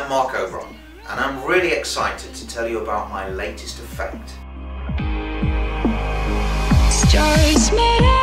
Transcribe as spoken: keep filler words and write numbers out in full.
I'm Marc Oberon, and I'm really excited to tell you about my latest effect. Stars made